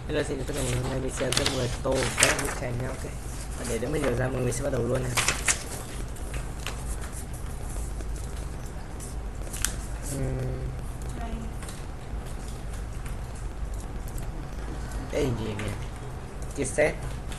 Hello, xin chào tất cả mọi người. Hôm nay mình sẽ ăn 10 tô các bức chanh nha. Ok. Và để đỡ mất nhiều ra, mọi người sẽ bắt đầu luôn này. Đây gì nhỉ? Chia sẻ.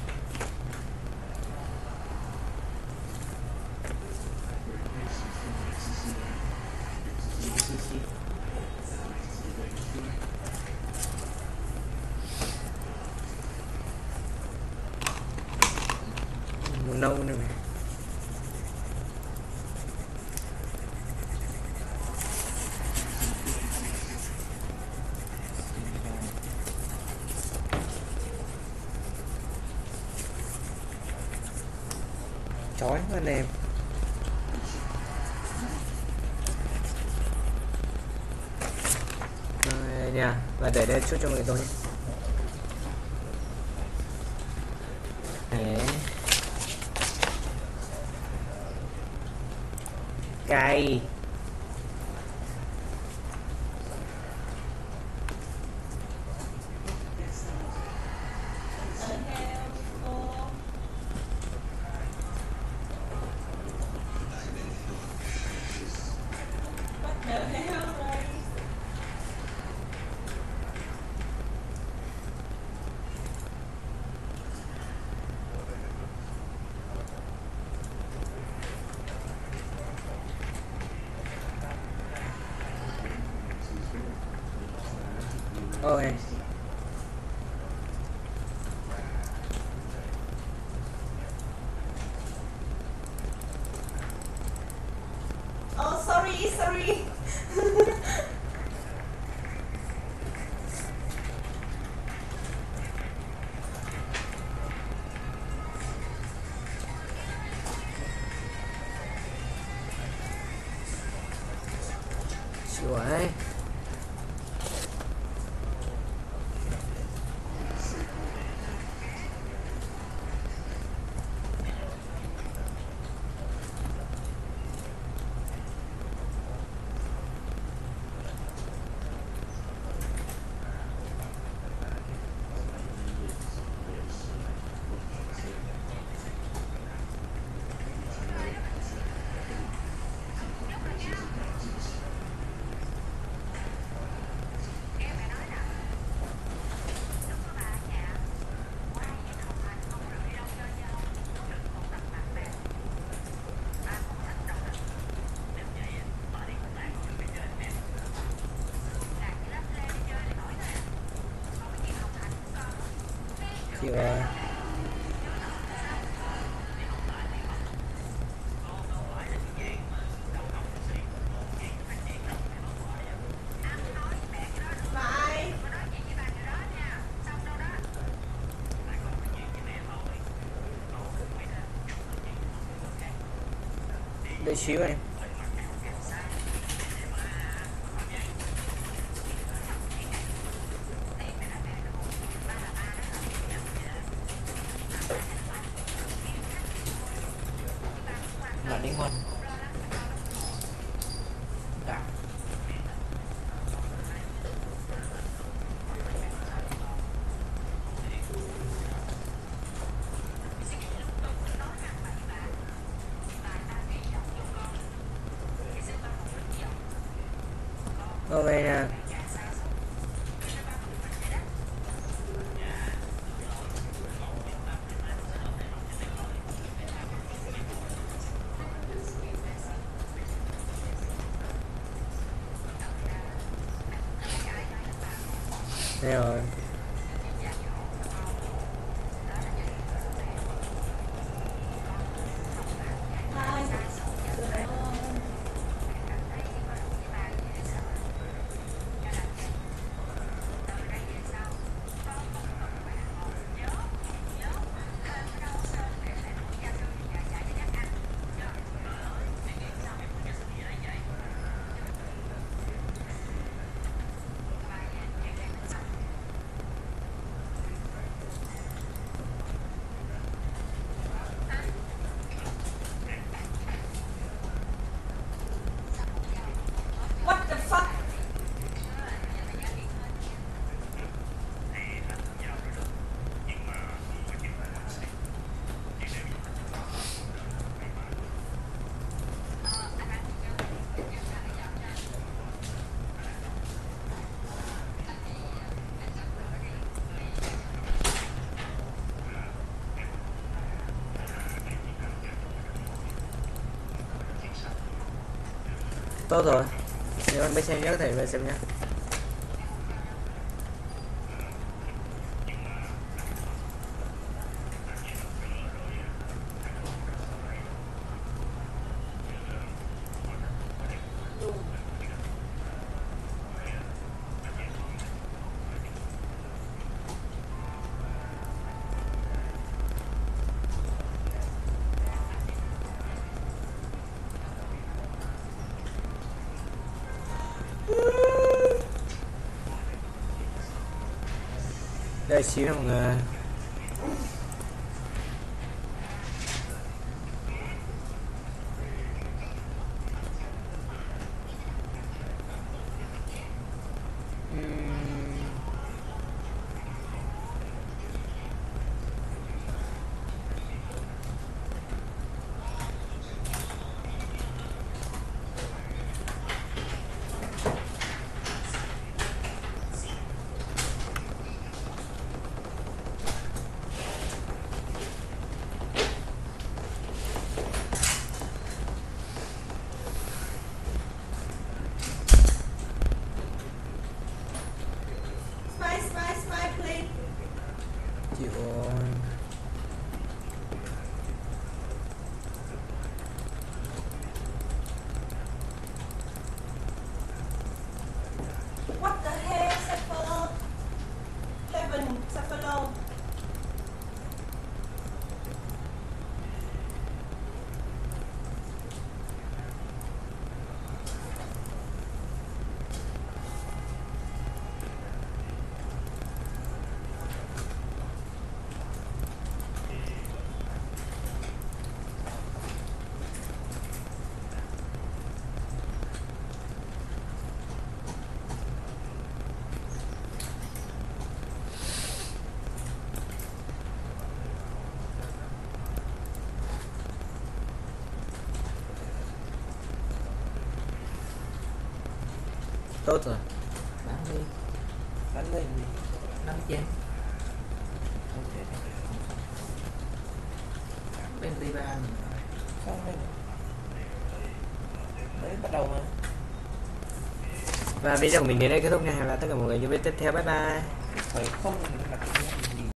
Màu nâu này này. Chói quá anh em. Rồi nha, và để đây chút cho mọi người tôi nhé. Đấy. Cay. Ôi. Oh, sorry. Chịu ấy. Chịu rồi. Bye. Đợi xíu em. Bạn đi ngon. Đã. Ok nè. Đây rồi. Tốt rồi, nếu anh bay xem nhé, có thể về xem nhé. Đợi xíu nha mọi người. Smile, please. Chịu rồi. What the hell, Cephalo? Kevin, Cephalo. Tốt rồi. Bắn lên 5 chén. Ok. Bên tây ba không lên mới bắt đầu mà. Và video của mình đến đây kết thúc nha. Hẹn gặp lại tất cả mọi người trong video tiếp theo. Bye bye. Phải không là